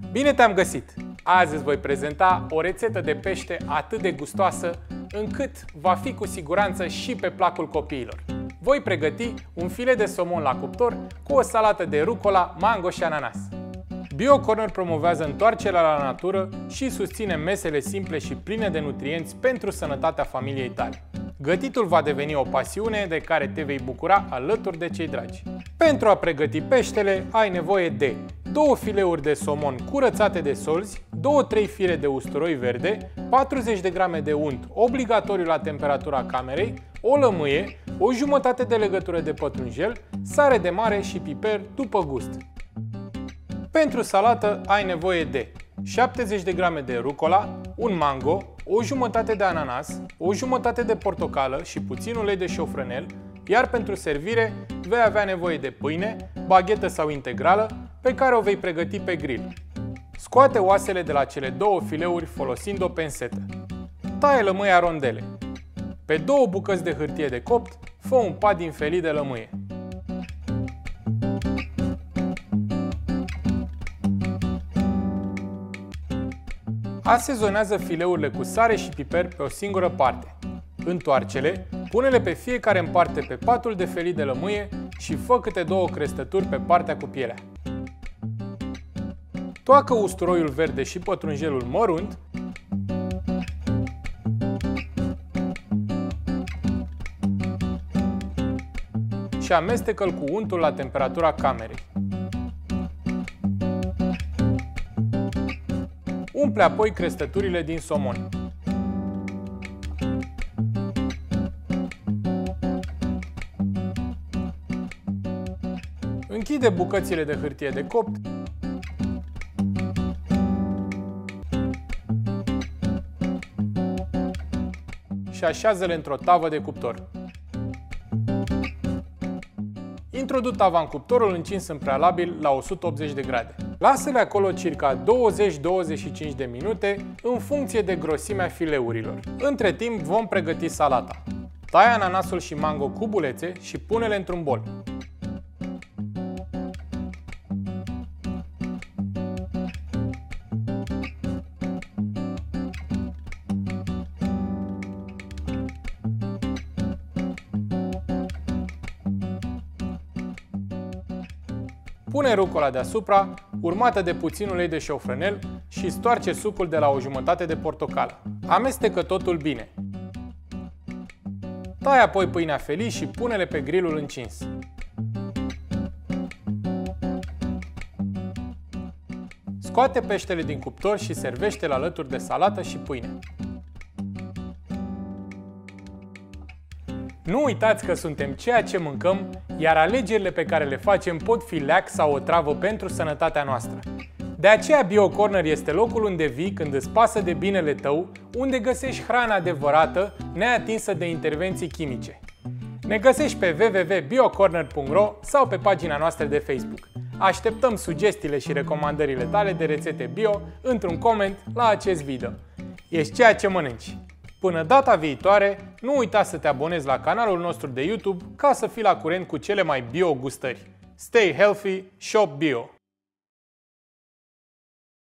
Bine te-am găsit! Azi îți voi prezenta o rețetă de pește atât de gustoasă încât va fi cu siguranță și pe placul copiilor. Voi pregăti un filet de somon la cuptor cu o salată de rucola, mango și ananas. BioCorner promovează întoarcerea la natură și susține mesele simple și pline de nutrienți pentru sănătatea familiei tale. Gătitul va deveni o pasiune de care te vei bucura alături de cei dragi. Pentru a pregăti peștele, ai nevoie de 2 fileuri de somon curățate de solzi, 2-3 fire de usturoi verde, 40 de grame de unt obligatoriu la temperatura camerei, o lămâie, o jumătate de legătură de pătrunjel, sare de mare și piper după gust. Pentru salată ai nevoie de 70 de grame de rucola, un mango, o jumătate de ananas, o jumătate de portocală și puțin ulei de șofrănel, iar pentru servire vei avea nevoie de pâine, baghetă sau integrală, pe care o vei pregăti pe grill. Scoate oasele de la cele 2 fileuri folosind o pensetă. Taie lămâia rondele. Pe 2 bucăți de hârtie de copt, fă un pat din felii de lămâie. Asezonează fileurile cu sare și piper pe o singură parte. Întoarce-le, pune-le pe fiecare în parte pe patul de felii de lămâie și fă câte 2 crestături pe partea cu pielea. Toacă usturoiul verde și pătrunjelul mărunt și amestecă-l cu untul la temperatura camerei. Umple apoi crestăturile din somon. Închide bucățile de hârtie de copt și așează-le într-o tavă de cuptor. Introdu tava în cuptorul încins în prealabil la 180 de grade. Lasă-le acolo circa 20-25 de minute în funcție de grosimea fileurilor. Între timp vom pregăti salata. Tai ananasul și mango cu bulețe și pune-le într-un bol. Pune rucola deasupra, urmată de puțin ulei de șofrănel și stoarce sucul de la o jumătate de portocală. Amestecă totul bine. Tai apoi pâinea felii și pune-le pe grillul încins. Scoate peștele din cuptor și servește-l alături de salată și pâine. Nu uitați că suntem ceea ce mâncăm, iar alegerile pe care le facem pot fi leac sau o travă pentru sănătatea noastră. De aceea BioCorner este locul unde vii când îți pasă de binele tău, unde găsești hrana adevărată, neatinsă de intervenții chimice. Ne găsești pe www.biocorner.ro sau pe pagina noastră de Facebook. Așteptăm sugestiile și recomandările tale de rețete bio într-un coment la acest video. Ești ceea ce mănânci! Până data viitoare, nu uita să te abonezi la canalul nostru de YouTube ca să fii la curent cu cele mai bio gustări. Stay healthy, shop bio!